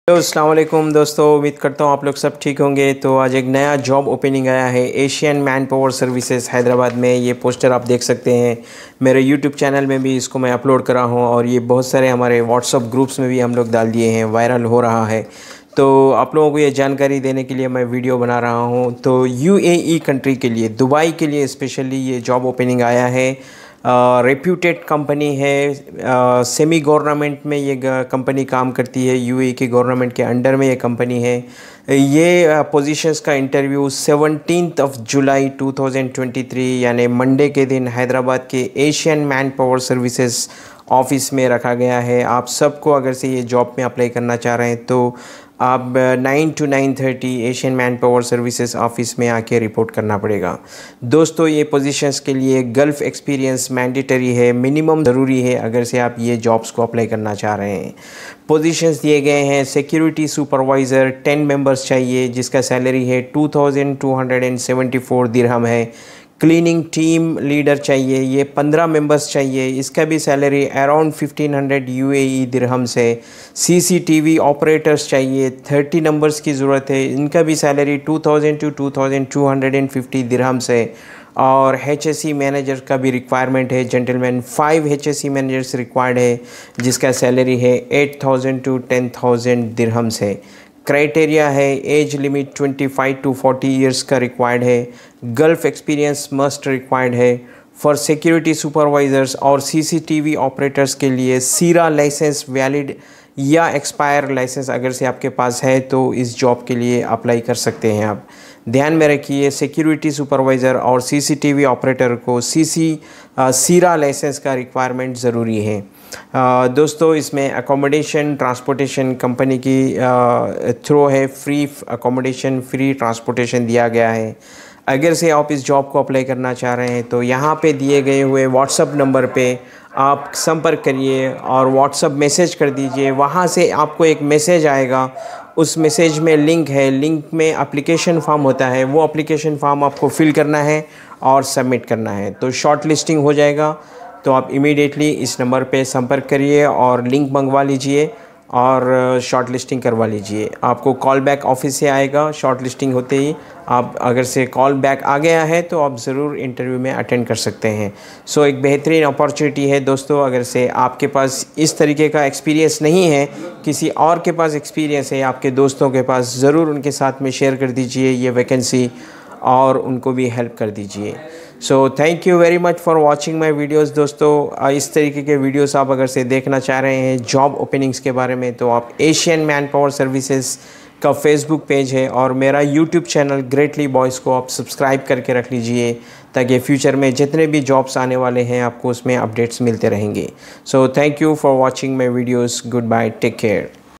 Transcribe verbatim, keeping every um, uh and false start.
Hello अस्सलाम वालेकुम दोस्तों, उम्मीद करता हूँ आप लोग सब ठीक होंगे। तो आज एक नया जॉब ओपनिंग आया है Asian manpower services Hyderabad में। ये पोस्टर आप देख सकते हैं, मेरे यूट्यूब चैनल में भी इसको मैं अपलोड करा हूँ और ये बहुत सारे हमारे व्हाट्सअप ग्रुप्स में भी हम लोग डाल दिए हैं, वायरल हो रहा है। तो आप लोगों को ये जानकारी देने के लिए मैं वीडियो बना रहा हूँ। तो यूएई कंट्री के लिए, दुबई के लिए स्पेशली ये जॉब ओपनिंग आया है। रेप्यूटेड कंपनी है, सेमी गवर्नमेंट में ये कंपनी काम करती है, यूएई के गवर्नमेंट के अंडर में ये कंपनी है। ये पोजीशंस का interview seventeenth of July two thousand twenty three यानी मंडे के दिन हैदराबाद के Asian manpower services office में रखा गया है। आप सबको अगर से ये जॉब में अप्लाई करना चाह रहे हैं तो आप nine to nine thirty Asian manpower services office में आके रिपोर्ट करना पड़ेगा। दोस्तों, ये पोजीशंस के लिए गल्फ़ एक्सपीरियंस मैंडेटरी है, मिनिमम ज़रूरी है अगर से आप ये जॉब्स को अप्लाई करना चाह रहे हैं। पोजीशंस दिए गए हैं, सिक्योरिटी सुपरवाइज़र टेन मेंबर्स चाहिए जिसका सैलरी है two thousand two hundred and seventy four dirham है। क्लीनिंग टीम लीडर चाहिए, ये पंद्रह मेंबर्स चाहिए, इसका भी salary around fifteen hundred UAE dirham से। सीसीटीवी ऑपरेटर्स चाहिए, थर्टी नंबर्स की ज़रूरत है, इनका भी salary two thousand to two thousand two hundred and fifty dirham से। और एचएससी मैनेजर का भी रिक्वायरमेंट है gentleman, five HSC managers required है जिसका सैलरी है eight thousand to ten thousand dirham से। क्राइटेरिया है, age limit twenty five to forty years का रिक्वायर्ड है, गल्फ़ एक्सपीरियंस मस्ट रिक्वायर्ड है। फॉर सिक्योरिटी सुपरवाइज़र्स और सीसीटीवी ऑपरेटर्स के लिए सीरा लाइसेंस वैलिड या एक्सपायर लाइसेंस अगर से आपके पास है तो इस जॉब के लिए अप्लाई कर सकते हैं आप। ध्यान में रखिए, सिक्योरिटी सुपरवाइज़र और सीसीटीवी ऑपरेटर को सीसी सीरा लाइसेंस का रिक्वायरमेंट ज़रूरी है। आ, दोस्तों, इसमें अकोमोडेशन ट्रांसपोर्टेशन कंपनी की थ्रू है, फ्री अकोमोडेशन फ्री ट्रांसपोर्टेशन दिया गया है। अगर से आप इस जॉब को अप्लाई करना चाह रहे हैं तो यहाँ पे दिए गए हुए व्हाट्सअप नंबर पे आप संपर्क करिए और व्हाट्सअप मैसेज कर दीजिए। वहाँ से आपको एक मैसेज आएगा, उस मैसेज में लिंक है, लिंक में एप्लीकेशन फॉर्म होता है, वो एप्लीकेशन फॉर्म आपको फिल करना है और सबमिट करना है तो शॉर्ट लिस्टिंग हो जाएगा। तो आप इमीडिएटली इस नंबर पे संपर्क करिए और लिंक मंगवा लीजिए और शॉर्ट लिस्टिंग करवा लीजिए। आपको कॉल बैक ऑफिस से आएगा शॉर्ट लिस्टिंग होते ही। आप अगर से कॉल बैक आ गया है तो आप ज़रूर इंटरव्यू में अटेंड कर सकते हैं। सो एक बेहतरीन अपॉर्चुनिटी है दोस्तों। अगर से आपके पास इस तरीके का एक्सपीरियंस नहीं है, किसी और के पास एक्सपीरियंस है, आपके दोस्तों के पास, ज़रूर उनके साथ में शेयर कर दीजिए ये वैकेंसी और उनको भी हेल्प कर दीजिए। So thank you very much for watching my videos दोस्तों। इस तरीके के वीडियोस आप अगर से देखना चाह रहे हैं जॉब ओपनिंग्स के बारे में तो आप एशियन मैन पावर सर्विसेज का फेसबुक पेज है और मेरा यूट्यूब चैनल ग्रेटली बॉयज़ को आप सब्सक्राइब करके रख लीजिए ताकि फ्यूचर में जितने भी जॉब्स आने वाले हैं आपको उसमें अपडेट्स मिलते रहेंगे। So thank you for watching my videos. Goodbye, take care.